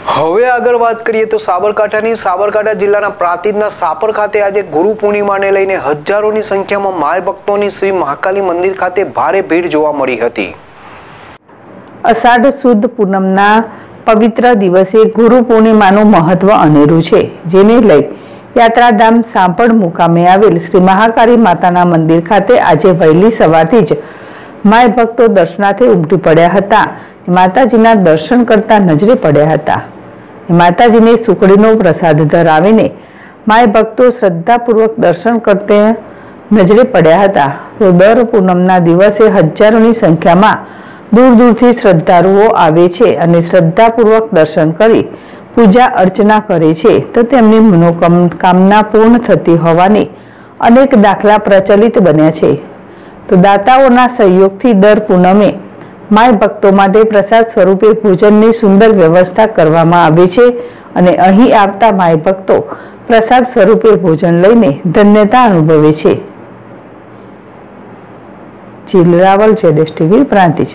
હવે આગળ વાત કરીએ તો સાબરકાંઠા જિલ્લાના પ્રાંતિજના સાપર ખાતે આજે ગુરુ પૂર્ણિમાને લઈને હજારોની સંખ્યામાં માય ભક્તોની શ્રી મહાકાલી મંદિર ખાતે ભારે ભીડ જોવા મળી હતી। અષાઢ સુદ પૂનમના પવિત્ર દિવસે ગુરુ પૂર્ણિમાનું મહત્વ અનેરું છે, જેને લઈ યાત્રાધામ સાંપડ મુકામે આવેલ શ્રી મહાકાળી માતાના મંદિર ખાતે આજે વહેલી સવારથી જ માય ભક્તો દર્શનાર્થે ઉમટી પડ્યા હતા। માતાજીના દર્શન કરતા નજરે પડ્યા હતા। માતાજીને સુખડીનો પ્રસાદ ધરાવીને માય ભક્તો શ્રદ્ધાપૂર્વક દર્શન કરતે નજરે પડ્યા હતા। તો દર પૂનમના દિવસે હજારોની સંખ્યામાં દૂર દૂરથી શ્રદ્ધાળુઓ આવે છે અને શ્રદ્ધાપૂર્વક દર્શન કરી પૂજા અર્ચના કરે છે, તો તેમની મનોકામના પૂર્ણ થતી હોવાની અનેક દાખલા પ્રચલિત બન્યા છે। તો દાતાઓના સહયોગથી દર પૂનમે માય ભક્તો માટે પ્રસાદ સ્વરૂપે ભોજનની સુંદર વ્યવસ્થા કરવામાં આવે છે અને અહીં આવતા માય ભક્તો પ્રસાદ સ્વરૂપે ભોજન લઈને ધન્યતા અનુભવે છે। ચિલરાવલ જેડેશ ટીવી પ્રાંતિજ।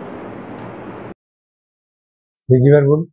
બીજી વાર બોલ।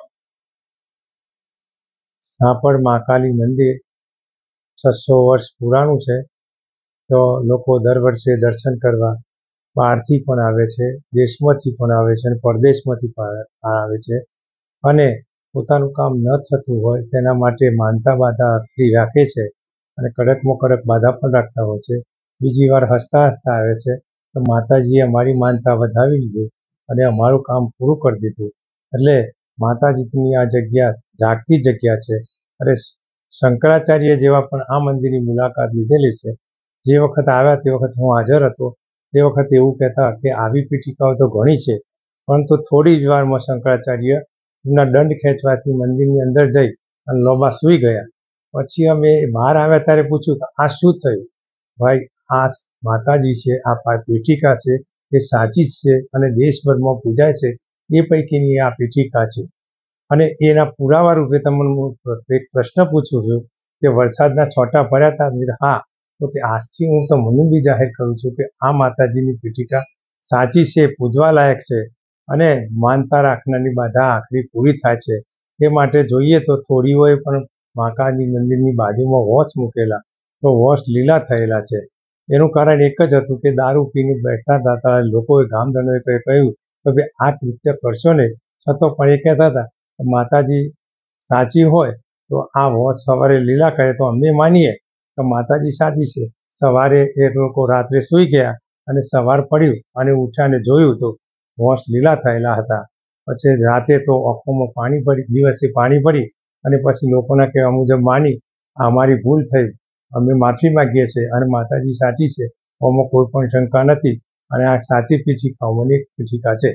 સાપડ મહાકાલી મંદિર 600 વર્ષ પુરાણું છે, તો લોકો દર વર્ષે દર્શન કરવા બહારથી પણ આવે છે, દેશમાંથી પણ આવે છે અને પરદેશમાંથી પણ આવે છે અને પોતાનું કામ ન થતું હોય તેના માટે માનતા બાધા આખરી રાખે છે અને કડકમાં કડક બાધા પણ રાખતા હોય છે। બીજી વાર હસતા હસતા આવે છે તો માતાજીએ અમારી માનતા વધાવી લીધી અને અમારું કામ પૂરું કરી દીધું। એટલે માતાજીની આ જગ્યા જાગતી જગ્યા છે। અરે શંકરાચાર્ય જેવા પણ આ મંદિરની મુલાકાત લીધેલી છે। જે વખત આવ્યા તે વખત હું હાજર હતો, તે વખતે એવું કહેતા કે આવી પીઠિકાઓ તો ઘણી છે, પરંતુ થોડી જ વારમાં શંકરાચાર્ય એમના દંડ ખેંચવાથી મંદિરની અંદર જઈ અને લોબા સૂઈ ગયા। પછી અમે બહાર આવ્યા ત્યારે પૂછ્યું કે આ શું થયું? ભાઈ, આ માતાજી છે, આ પીઠિકા છે, એ સાચી જ છે અને દેશભરમાં પૂજાય છે, એ પૈકીની આ પીઠિકા છે। અને એના પુરાવા રૂપે તમને હું એક પ્રશ્ન પૂછું છું કે વરસાદના છોટા પડ્યા હતા? હા, તો કે આજથી હું તમને બી જાહેર કરું છું કે આ માતાજીની પીઠિકા સાચી છે, પૂજવા લાયક છે અને માનતા રાખનારની બાધા આખરી પૂરી થાય છે। એ માટે જોઈએ તો થોડીઓએ પણ મહાકાળી મંદિરની બાજુમાં વોશ મૂકેલા, તો વોશ લીલા થયેલા છે। એનું કારણ એક જ હતું કે દારૂ પીને બેઠતા હતા લોકોએ, ગામજનોએ કહ્યું કે ભાઈ આ કૃત્ય કરશો ને, છતાં પણ એ કહેતા હતા માતાજી સાચી હોય તો આ વોશ સવારે લીલા કરે તો અમને માનીએ કે માતાજી સાચી છે। સવારે એ લોકો રાત્રે સૂઈ ગયા અને સવાર પડ્યું અને ઉઠ્યા અને જોયું તો વોશ લીલા થયેલા હતા। પછી રાતે તો આંખોમાં પાણી પડી, દિવસે પાણી પડી અને પછી લોકોના કહેવા મુજબ માની અમારી ભૂલ થઈ, અમે માફી માગીએ છીએ અને માતાજી સાચી છે, આમાં કોઈ પણ શંકા નથી અને આ સાચી પીઠિકાઓની એક પીઠિકા છે।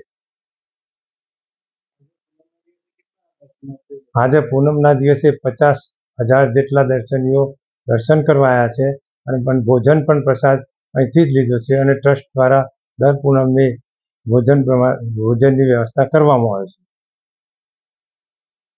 આજે પૂનમના દિવસે 50,000 જેટલા દર્શનીઓ દર્શન કરવા આવ્યા છે અને પણ ભોજન પણ પ્રસાદ અહીંથી જ લીધો છે અને ટ્રસ્ટ દ્વારા દર પૂનમે ભોજનની વ્યવસ્થા કરવામાં આવે છે।